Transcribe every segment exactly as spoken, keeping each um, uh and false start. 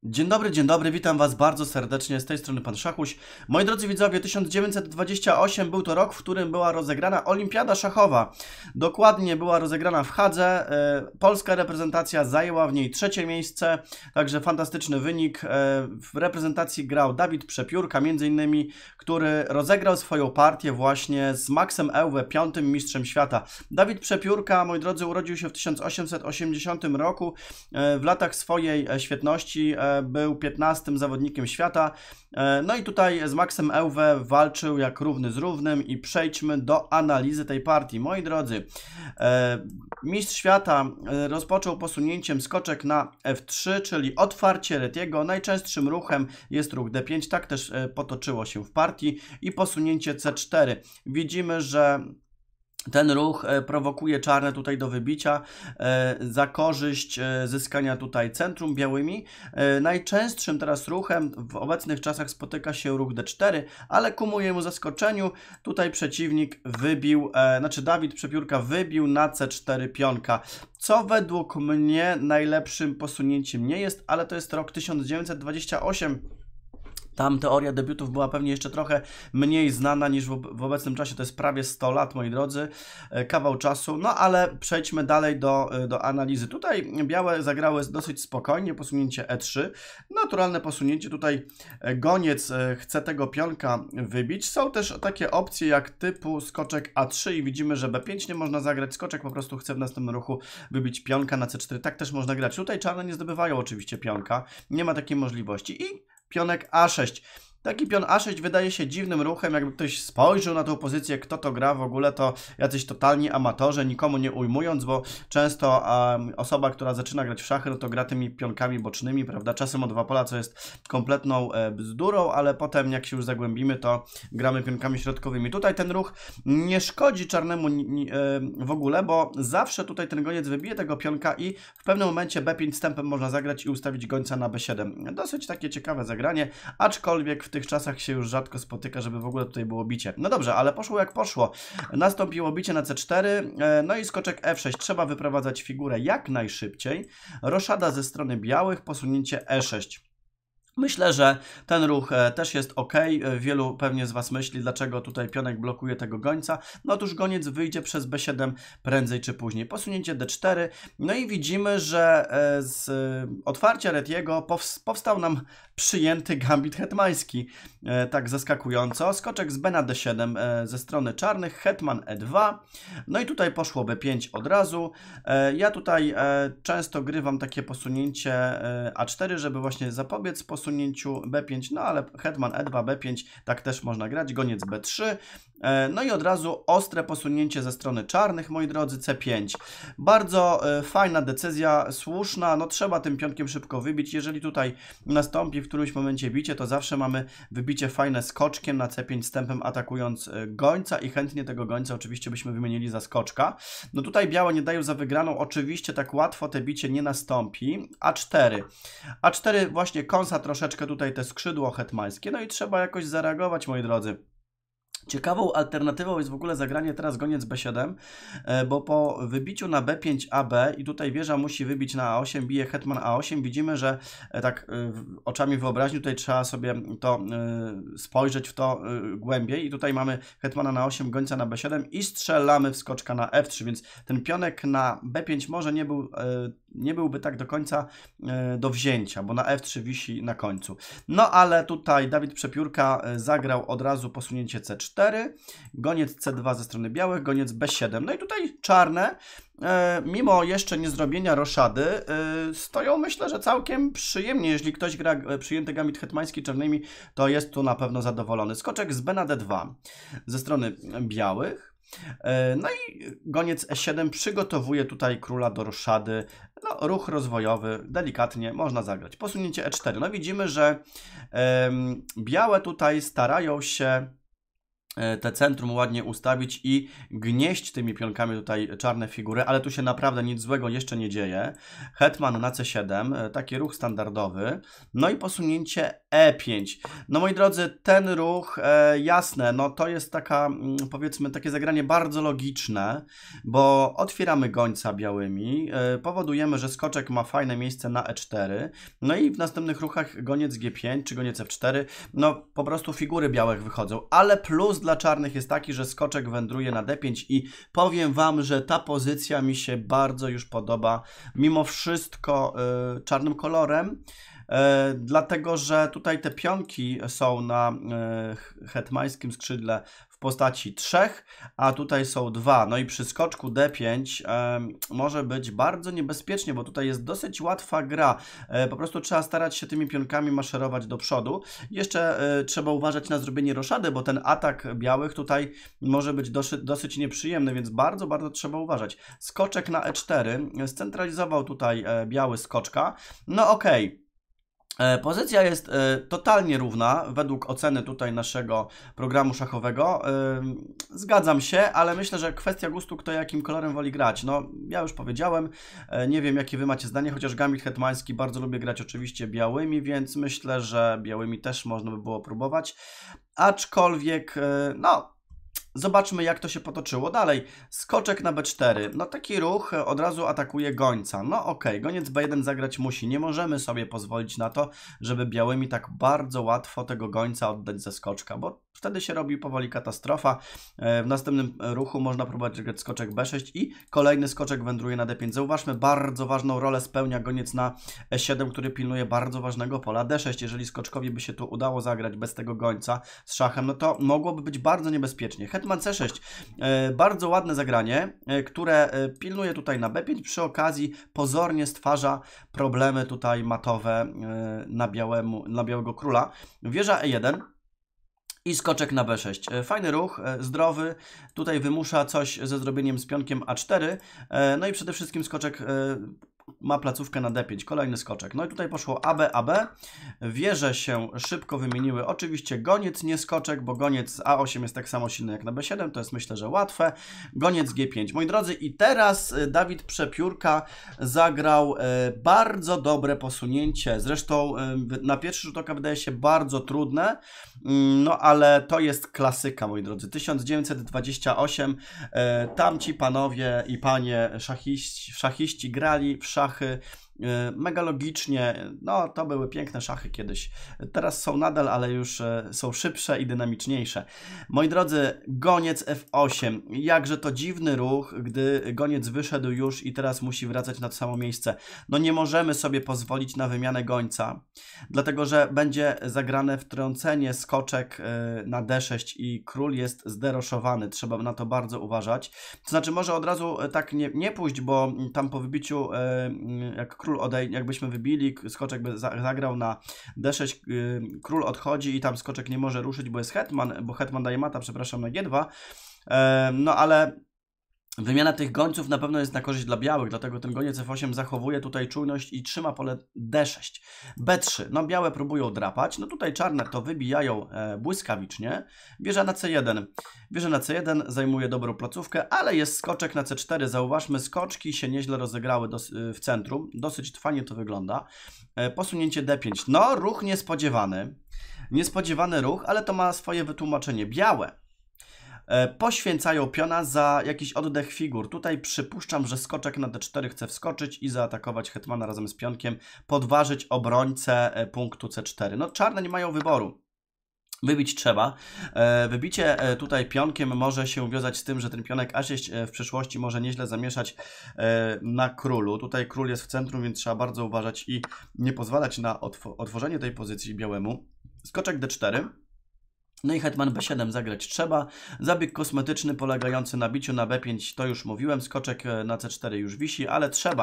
Dzień dobry, dzień dobry, witam Was bardzo serdecznie, z tej strony Pan Szachuś. Moi drodzy widzowie, tysiąc dziewięćset dwudziesty ósmy był to rok, w którym była rozegrana Olimpiada Szachowa. Dokładnie była rozegrana w Hadze, polska reprezentacja zajęła w niej trzecie miejsce, także fantastyczny wynik. W reprezentacji grał Dawid Przepiórka, między innymi, który rozegrał swoją partię właśnie z Maxem Euwe, piątym mistrzem świata. Dawid Przepiórka, moi drodzy, urodził się w tysiąc osiemset osiemdziesiątym roku, w latach swojej świetności był piętnastym zawodnikiem świata. No i tutaj z Maxem Euwe walczył jak równy z równym i przejdźmy do analizy tej partii. Moi drodzy, mistrz świata rozpoczął posunięciem skoczek na F trzy, czyli otwarcie Retiego. Najczęstszym ruchem jest ruch D pięć, tak też potoczyło się w partii, i posunięcie C cztery. Widzimy, że ten ruch prowokuje czarne tutaj do wybicia za korzyść zyskania tutaj centrum białymi. Najczęstszym teraz ruchem w obecnych czasach spotyka się ruch D cztery, ale ku mojemu zaskoczeniu tutaj przeciwnik wybił, znaczy Dawid Przepiórka wybił na C cztery pionka, co według mnie najlepszym posunięciem nie jest, ale to jest rok tysiąc dziewięćset dwudziesty ósmy. Tam teoria debiutów była pewnie jeszcze trochę mniej znana niż w, w obecnym czasie. To jest prawie sto lat, moi drodzy, kawał czasu. No ale przejdźmy dalej do, do analizy. Tutaj białe zagrały dosyć spokojnie, posunięcie E trzy. Naturalne posunięcie, tutaj goniec chce tego pionka wybić. Są też takie opcje jak typu skoczek A trzy i widzimy, że B pięć nie można zagrać. Skoczek po prostu chce w następnym ruchu wybić pionka na C cztery. Tak też można grać. Tutaj czarne nie zdobywają oczywiście pionka. Nie ma takiej możliwości. I pionek A sześć. Taki pion A sześć wydaje się dziwnym ruchem, jakby ktoś spojrzał na tą pozycję, kto to gra w ogóle, to jacyś totalni amatorzy, nikomu nie ujmując, bo często um, osoba, która zaczyna grać w szachy, no to gra tymi pionkami bocznymi, prawda, czasem o dwa pola, co jest kompletną e, bzdurą, ale potem jak się już zagłębimy, to gramy pionkami środkowymi. Tutaj ten ruch nie szkodzi czarnemu e, w ogóle, bo zawsze tutaj ten goniec wybije tego pionka i w pewnym momencie B pięć stępem można zagrać i ustawić gońca na B siedem. Dosyć takie ciekawe zagranie, aczkolwiek w w tych czasach się już rzadko spotyka, żeby w ogóle tutaj było bicie. No dobrze, ale poszło jak poszło. Nastąpiło bicie na C cztery, no i skoczek F sześć. Trzeba wyprowadzać figurę jak najszybciej. Roszada ze strony białych, posunięcie E sześć. Myślę, że ten ruch też jest ok. Wielu pewnie z Was myśli, dlaczego tutaj pionek blokuje tego gońca. No otóż goniec wyjdzie przez B siedem prędzej czy później. Posunięcie D cztery. No i widzimy, że z otwarcia Retiego powstał nam przyjęty gambit hetmański. Tak zaskakująco. Skoczek z B na D siedem ze strony czarnych. Hetman E dwa. No i tutaj poszło B pięć od razu. Ja tutaj często grywam takie posunięcie A cztery, żeby właśnie zapobiec posunięciu posunięciu B pięć, no ale hetman E dwa, B pięć, tak też można grać, goniec B trzy, no i od razu ostre posunięcie ze strony czarnych, moi drodzy, C pięć. Bardzo fajna decyzja, słuszna, no trzeba tym pionkiem szybko wybić. Jeżeli tutaj nastąpi w którymś momencie bicie, to zawsze mamy wybicie fajne skoczkiem na C pięć stępem, atakując gońca i chętnie tego gońca oczywiście byśmy wymienili za skoczka. No tutaj białe nie dają za wygraną, oczywiście tak łatwo te bicie nie nastąpi. A cztery. A cztery właśnie kąsa troszeczkę tutaj te skrzydło hetmańskie, no i trzeba jakoś zareagować, moi drodzy. Ciekawą alternatywą jest w ogóle zagranie teraz goniec B siedem, bo po wybiciu na B pięć A B i tutaj wieża musi wybić na A osiem, bije hetman A osiem, widzimy, że tak oczami wyobraźni tutaj trzeba sobie to spojrzeć w to głębiej i tutaj mamy hetmana na osiem, gońca na B siedem i strzelamy w skoczka na F trzy, więc ten pionek na B pięć może nie był, nie byłby tak do końca do wzięcia, bo na F trzy wisi na końcu. No ale tutaj Dawid Przepiórka zagrał od razu posunięcie C cztery, goniec C dwa ze strony białych, goniec B siedem. No i tutaj czarne, e, mimo jeszcze nie zrobienia roszady, e, stoją, myślę, że całkiem przyjemnie. Jeżeli ktoś gra przyjęty gambit hetmański czarnymi, to jest tu na pewno zadowolony. Skoczek z B na D dwa ze strony białych. No i goniec E siedem przygotowuje tutaj króla do roszady. No, ruch rozwojowy, delikatnie można zagrać. Posunięcie E cztery. No widzimy, że e, białe tutaj starają się te centrum ładnie ustawić i gnieść tymi pionkami tutaj czarne figury, ale tu się naprawdę nic złego jeszcze nie dzieje. Hetman na C siedem, taki ruch standardowy. No i posunięcie E pięć. No moi drodzy, ten ruch, e, jasne, no to jest taka, powiedzmy, takie zagranie bardzo logiczne, bo otwieramy gońca białymi, e, powodujemy, że skoczek ma fajne miejsce na E cztery, no i w następnych ruchach goniec G pięć czy goniec F cztery, no po prostu figury białych wychodzą, ale plus dla czarnych jest taki, że skoczek wędruje na D pięć i powiem Wam, że ta pozycja mi się bardzo już podoba, mimo wszystko y, czarnym kolorem, y, dlatego, że tutaj te pionki są na y, hetmańskim skrzydle w postaci trzech, a tutaj są dwa. No i przy skoczku D pięć y, może być bardzo niebezpiecznie, bo tutaj jest dosyć łatwa gra. Y, po prostu trzeba starać się tymi pionkami maszerować do przodu. Jeszcze y, trzeba uważać na zrobienie roszady, bo ten atak białych tutaj może być dosyć, dosyć nieprzyjemny, więc bardzo, bardzo trzeba uważać. Skoczek na E cztery, scentralizował tutaj y, biały skoczka. No okej. Okay. Pozycja jest y, totalnie równa, według oceny tutaj naszego programu szachowego. Y, zgadzam się, ale myślę, że kwestia gustu, kto jakim kolorem woli grać. No, ja już powiedziałem, y, nie wiem jakie Wy macie zdanie, chociaż gambit hetmański bardzo lubię grać oczywiście białymi, więc myślę, że białymi też można by było próbować. Aczkolwiek, y, no... Zobaczmy, jak to się potoczyło. Dalej, skoczek na B cztery. No taki ruch od razu atakuje gońca. No okej, okay. Goniec B jeden zagrać musi. Nie możemy sobie pozwolić na to, żeby białymi tak bardzo łatwo tego gońca oddać ze skoczka, bo wtedy się robi powoli katastrofa. W następnym ruchu można próbować grać skoczek B sześć i kolejny skoczek wędruje na D pięć. Zauważmy, bardzo ważną rolę spełnia goniec na E siedem, który pilnuje bardzo ważnego pola D sześć. Jeżeli skoczkowi by się tu udało zagrać bez tego gońca z szachem, no to mogłoby być bardzo niebezpiecznie. Hetman C sześć, bardzo ładne zagranie, które pilnuje tutaj na B pięć, przy okazji pozornie stwarza problemy tutaj matowe na, białemu, na białego króla. Wieża E jeden i skoczek na B sześć. Fajny ruch, zdrowy, tutaj wymusza coś ze zrobieniem z pionkiem A cztery, no i przede wszystkim skoczek ma placówkę na D pięć, kolejny skoczek. No i tutaj poszło A B, A B, wieże się szybko wymieniły, oczywiście goniec, nie skoczek, bo goniec z A osiem jest tak samo silny jak na B siedem, to jest myślę, że łatwe, goniec G pięć. Moi drodzy, i teraz Dawid Przepiórka zagrał bardzo dobre posunięcie, zresztą na pierwszy rzut oka wydaje się bardzo trudne, no ale to jest klasyka, moi drodzy, tysiąc dziewięćset dwadzieścia osiem, tamci panowie i panie szachiści, szachiści grali w szachy mega logicznie, no to były piękne szachy kiedyś, teraz są nadal, ale już są szybsze i dynamiczniejsze. Moi drodzy, goniec F osiem, jakże to dziwny ruch, gdy goniec wyszedł już i teraz musi wracać na to samo miejsce. No nie możemy sobie pozwolić na wymianę gońca, dlatego że będzie zagrane wtrącenie skoczek na D sześć i król jest zderoszowany, trzeba na to bardzo uważać. To znaczy może od razu tak nie, nie pójść, bo tam po wybiciu jak król odejdzie, jakbyśmy wybili, skoczek by zagrał na D sześć, król odchodzi i tam skoczek nie może ruszyć, bo jest hetman, bo hetman daje mata, przepraszam, na G dwa, no ale wymiana tych gońców na pewno jest na korzyść dla białych, dlatego ten goniec F osiem zachowuje tutaj czujność i trzyma pole D sześć. B trzy, no białe próbują drapać, no tutaj czarne to wybijają e, błyskawicznie. Wieża na C jeden. Wieża na C jeden zajmuje dobrą placówkę, ale jest skoczek na C cztery. Zauważmy, skoczki się nieźle rozegrały dos w centrum. Dosyć fajnie to wygląda. E, posunięcie D pięć. No, ruch niespodziewany. Niespodziewany ruch, ale to ma swoje wytłumaczenie. Białe poświęcają piona za jakiś oddech figur. Tutaj przypuszczam, że skoczek na D cztery chce wskoczyć i zaatakować hetmana razem z pionkiem, podważyć obrońcę punktu C cztery. No czarne nie mają wyboru. Wybić trzeba. Wybicie tutaj pionkiem może się wiązać z tym, że ten pionek A sześć w przyszłości może nieźle zamieszać na królu. Tutaj król jest w centrum, więc trzeba bardzo uważać i nie pozwalać na otworzenie tej pozycji białemu. Skoczek D cztery. No i hetman B siedem zagrać trzeba. Zabieg kosmetyczny polegający na biciu na B pięć, to już mówiłem. Skoczek na C cztery już wisi, ale trzeba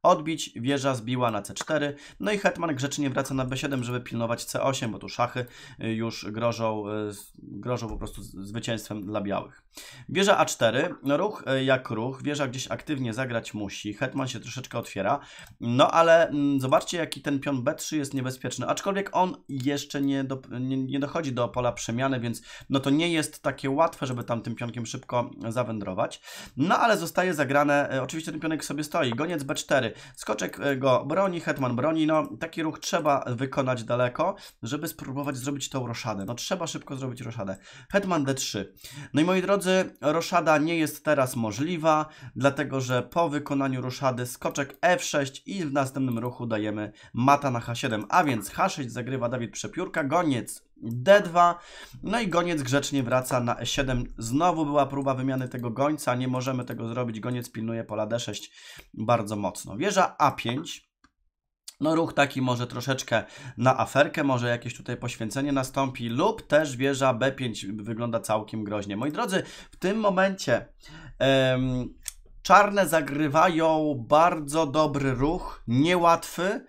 odbić, wieża zbiła na C cztery, no i hetman grzecznie wraca na B siedem, żeby pilnować C osiem, bo tu szachy już grożą, grożą po prostu zwycięstwem dla białych. Wieża A cztery, no ruch jak ruch, wieża gdzieś aktywnie zagrać musi, hetman się troszeczkę otwiera, no ale mm, zobaczcie jaki ten pion B trzy jest niebezpieczny, aczkolwiek on jeszcze nie, do, nie, nie dochodzi do pola przemiany, więc no to nie jest takie łatwe, żeby tam tym pionkiem szybko zawędrować, no ale zostaje zagrane, e, oczywiście ten pionek sobie stoi, goniec B cztery, skoczek go broni, hetman broni, no taki ruch trzeba wykonać daleko, żeby spróbować zrobić tą roszadę, no trzeba szybko zrobić roszadę, hetman D trzy, no i moi drodzy, roszada nie jest teraz możliwa, dlatego że po wykonaniu roszady skoczek F sześć i w następnym ruchu dajemy mata na H siedem, a więc H sześć zagrywa Dawid Przepiórka, goniec D dwa, no i goniec grzecznie wraca na E siedem, znowu była próba wymiany tego gońca, nie możemy tego zrobić, goniec pilnuje pola D sześć bardzo mocno. Wieża A pięć, no ruch taki może troszeczkę na aferkę, może jakieś tutaj poświęcenie nastąpi lub też wieża B pięć wygląda całkiem groźnie. Moi drodzy, w tym momencie em, czarne zagrywają bardzo dobry ruch, niełatwy.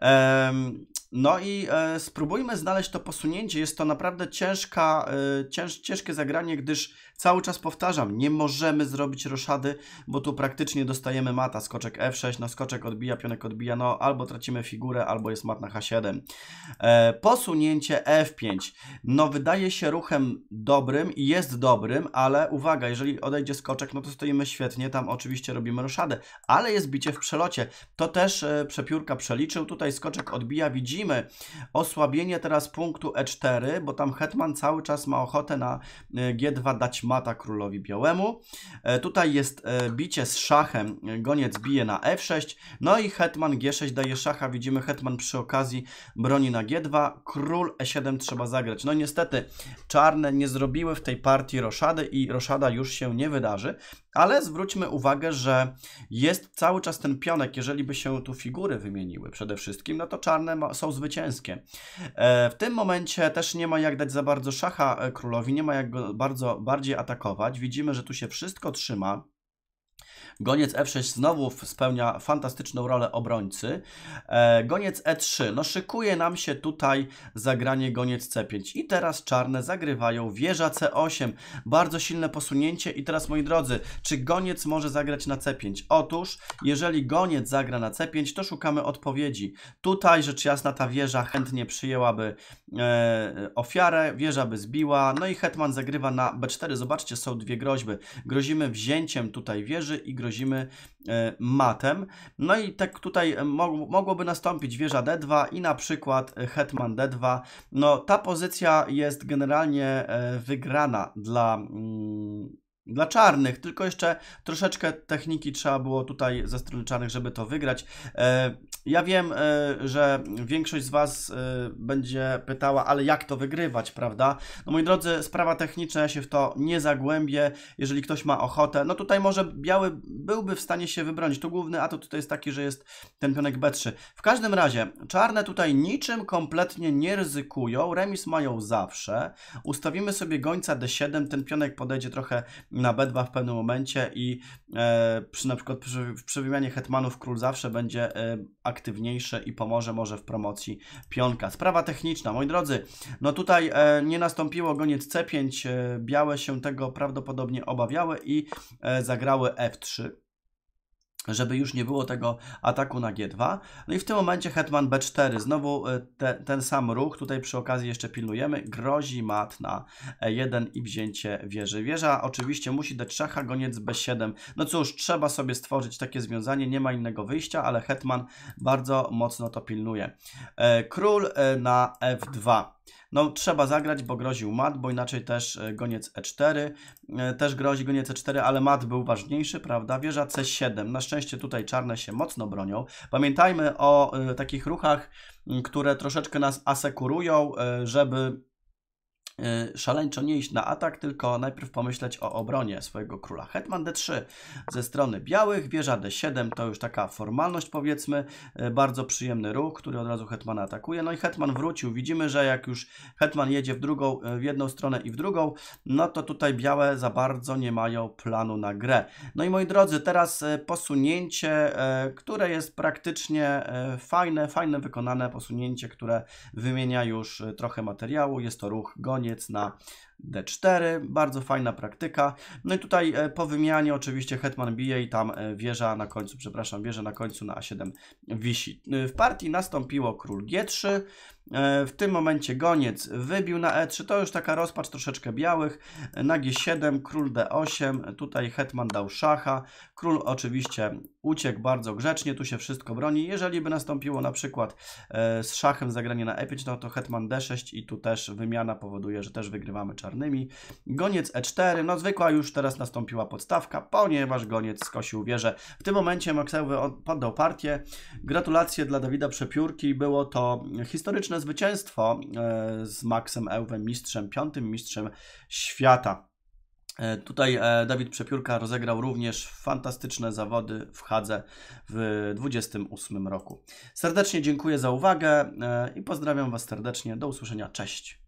Em, No i e, spróbujmy znaleźć to posunięcie. Jest to naprawdę ciężka, e, cięż, ciężkie zagranie, gdyż cały czas powtarzam, nie możemy zrobić roszady, bo tu praktycznie dostajemy mata. Skoczek F sześć, no skoczek odbija, pionek odbija, no albo tracimy figurę, albo jest mat na H siedem. E, posunięcie F pięć, no wydaje się ruchem dobrym i jest dobrym, ale uwaga, jeżeli odejdzie skoczek, no to stoimy świetnie, tam oczywiście robimy roszadę, ale jest bicie w przelocie. To też e, Przepiórka przeliczył, tutaj skoczek odbija, widzimy osłabienie teraz punktu E cztery, bo tam hetman cały czas ma ochotę na G dwa dać mata królowi białemu. E, tutaj jest e, bicie z szachem, goniec bije na F sześć, no i hetman G sześć daje szacha, widzimy hetman przy okazji broni na G dwa, król E siedem trzeba zagrać. No niestety czarne nie zrobiły w tej partii roszady i roszada już się nie wydarzy, ale zwróćmy uwagę, że jest cały czas ten pionek, jeżeli by się tu figury wymieniły przede wszystkim, no to czarne są zwycięskie. E, w tym momencie też nie ma jak dać za bardzo szacha królowi, nie ma jak go bardzo bardziej atakować. Widzimy, że tu się wszystko trzyma. Goniec F sześć znowu spełnia fantastyczną rolę obrońcy. E, goniec E trzy, no szykuje nam się tutaj zagranie goniec C pięć i teraz czarne zagrywają wieża C osiem, bardzo silne posunięcie i teraz moi drodzy, czy goniec może zagrać na C pięć? Otóż, jeżeli goniec zagra na C pięć, to szukamy odpowiedzi. Tutaj rzecz jasna ta wieża chętnie przyjęłaby e, ofiarę, wieża by zbiła, no i hetman zagrywa na B cztery, zobaczcie, są dwie groźby, grozimy wzięciem tutaj wieży i grozimy grozimy e, matem. No i tak tutaj mog mogłoby nastąpić wieża D dwa i na przykład hetman D dwa. No ta pozycja jest generalnie e, wygrana dla... Mm, dla czarnych, tylko jeszcze troszeczkę techniki trzeba było tutaj ze strony czarnych, żeby to wygrać. E, ja wiem, e, że większość z Was e, będzie pytała, ale jak to wygrywać, prawda? No moi drodzy, sprawa techniczna, ja się w to nie zagłębię. Jeżeli ktoś ma ochotę, no tutaj może biały byłby w stanie się wybronić. Tu główny atut tutaj jest taki, że jest ten pionek B trzy. W każdym razie, czarne tutaj niczym kompletnie nie ryzykują. Remis mają zawsze. Ustawimy sobie gońca D siedem, ten pionek podejdzie trochę na B dwa w pewnym momencie i e, przy na przykład przy, przy wymianie hetmanów król zawsze będzie e, aktywniejszy i pomoże może w promocji pionka. Sprawa techniczna, moi drodzy, no tutaj e, nie nastąpiło goniec C pięć, e, białe się tego prawdopodobnie obawiały i e, zagrały F trzy. Żeby już nie było tego ataku na G dwa. No i w tym momencie hetman B cztery. Znowu te, ten sam ruch. Tutaj przy okazji jeszcze pilnujemy. Grozi mat na E jeden i wzięcie wieży. Wieża oczywiście musi dać szacha, goniec B siedem. No cóż, trzeba sobie stworzyć takie związanie. Nie ma innego wyjścia, ale hetman bardzo mocno to pilnuje. Król na F dwa. No trzeba zagrać, bo groził mat, bo inaczej też goniec E cztery, też grozi goniec E cztery, ale mat był ważniejszy, prawda? Wieża C siedem, na szczęście tutaj czarne się mocno bronią. Pamiętajmy o y, takich ruchach, y, które troszeczkę nas asekurują, y, żeby szaleńczo nie iść na atak, tylko najpierw pomyśleć o obronie swojego króla. Hetman D trzy ze strony białych, wieża D siedem to już taka formalność, powiedzmy, bardzo przyjemny ruch, który od razu hetmana atakuje. No i hetman wrócił. Widzimy, że jak już hetman jedzie w drugą, w jedną stronę i w drugą, no to tutaj białe za bardzo nie mają planu na grę. No i moi drodzy, teraz posunięcie, które jest praktycznie fajne, fajne wykonane posunięcie, które wymienia już trochę materiału. Jest to ruch goniec na D cztery, bardzo fajna praktyka. No i tutaj po wymianie oczywiście hetman bije i tam wieża na końcu, przepraszam, wieża na końcu na A siedem wisi. W partii nastąpiło król G trzy. W tym momencie goniec wybił na E trzy, to już taka rozpacz troszeczkę białych. Na G siedem, król D osiem, tutaj hetman dał szacha. Król oczywiście uciekł bardzo grzecznie, tu się wszystko broni. Jeżeli by nastąpiło na przykład z szachem zagranie na E pięć, no to hetman D sześć i tu też wymiana powoduje, że też wygrywamy czarnymi. Goniec E cztery, no zwykła już teraz nastąpiła podstawka, ponieważ goniec skosił wieżę. W tym momencie Max Euwe poddał partię. Gratulacje dla Dawida Przepiórki, było to historyczne zwycięstwo z Maxem Euwem, mistrzem, piątym mistrzem świata. Tutaj Dawid Przepiórka rozegrał również fantastyczne zawody w Hadze w dwudziestym ósmym roku. Serdecznie dziękuję za uwagę i pozdrawiam Was serdecznie. Do usłyszenia. Cześć.